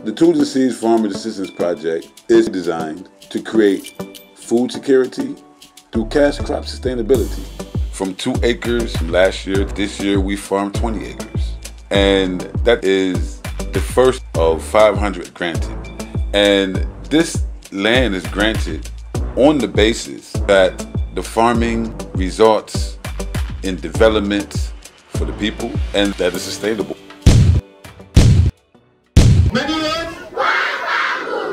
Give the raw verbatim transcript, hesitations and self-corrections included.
The Tools and Seeds Farmer Assistance Project is designed to create food security through cash crop sustainability. From two acres last year, this year we farmed twenty acres. And that is the first of five hundred granted. And this land is granted on the basis that the farming results in development for the people and that is sustainable.